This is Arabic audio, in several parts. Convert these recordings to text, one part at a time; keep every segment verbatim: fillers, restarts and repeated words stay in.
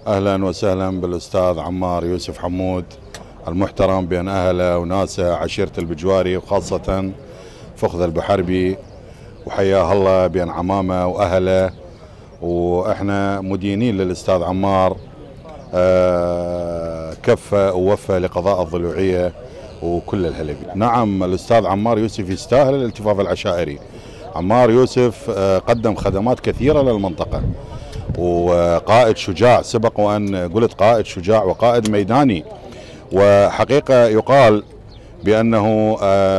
أهلا وسهلا بالأستاذ عمار يوسف حمود المحترم بين أهله وناسه عشيرة البجواري وخاصة فخذ البحربي، وحياه الله بين عمامه وأهله. وإحنا مدينين للأستاذ عمار كفى ووفى لقضاء الضلوعية وكل الهلبي. نعم، الأستاذ عمار يوسف يستاهل الالتفاف العشائري. عمار يوسف قدم خدمات كثيرة للمنطقة، وقائد شجاع، سبق وأن قلت قائد شجاع وقائد ميداني. وحقيقة يقال بأنه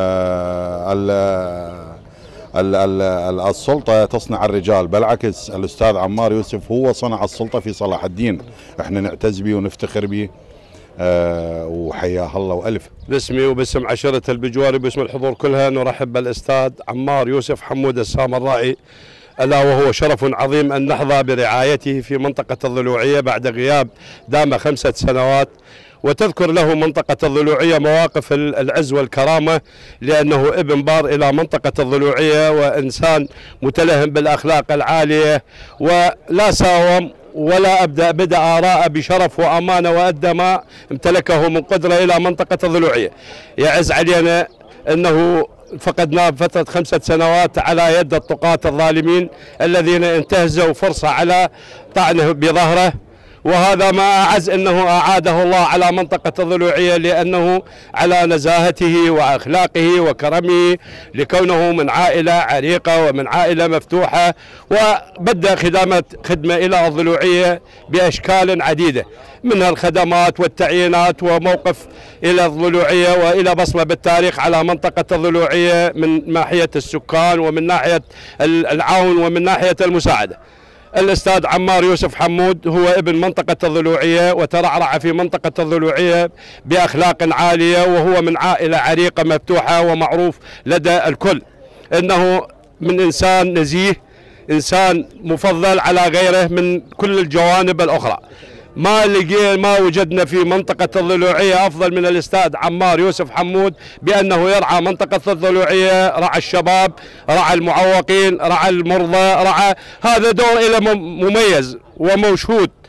السلطة تصنع الرجال، بالعكس الأستاذ عمار يوسف هو صنع السلطة في صلاح الدين. احنا نعتز به ونفتخر به، أه وحياه الله وألف. باسمي وباسم عشيرة البجواري باسم الحضور كلها نرحب بالأستاذ عمار يوسف حمود السامرائي، ألا وهو شرف عظيم أن نحظى برعايته في منطقة الضلوعية بعد غياب دام خمسة سنوات. وتذكر له منطقة الضلوعية مواقف العز والكرامة، لأنه ابن بار إلى منطقة الضلوعية وإنسان متلهم بالأخلاق العالية، ولا ساوم ولا أبدأ بدأ آراء بشرف وأمانة وأدى ما امتلكه من قدرة إلى منطقة الضلوعية. يعز علينا أنه فقدناه بفترة خمسة سنوات على يد الطغاة الظالمين الذين انتهزوا فرصة على طعنه بظهره، وهذا ما أعز أنه أعاده الله على منطقة الضلوعية، لأنه على نزاهته وأخلاقه وكرمه، لكونه من عائلة عريقة ومن عائلة مفتوحة، وبدأ خدمة خدمة إلى الضلوعية بأشكال عديدة، منها الخدمات والتعيينات وموقف إلى الضلوعية وإلى بصمة بالتاريخ على منطقة الضلوعية من ناحية السكان ومن ناحية العون ومن ناحية المساعدة. الأستاذ عمار يوسف حمود هو ابن منطقة الضلوعية، وترعرع في منطقة الضلوعية بأخلاق عالية، وهو من عائلة عريقة مفتوحة ومعروف لدى الكل أنه من إنسان نزيه، إنسان مفضل على غيره من كل الجوانب الأخرى. ما لقينا ما وجدنا في منطقة الضلوعية أفضل من الأستاذ عمار يوسف حمود، بأنه يرعى منطقة الضلوعية، رعى الشباب، رعى المعوقين، رعى المرضى، رعى، هذا دور إلى مميز وموشود.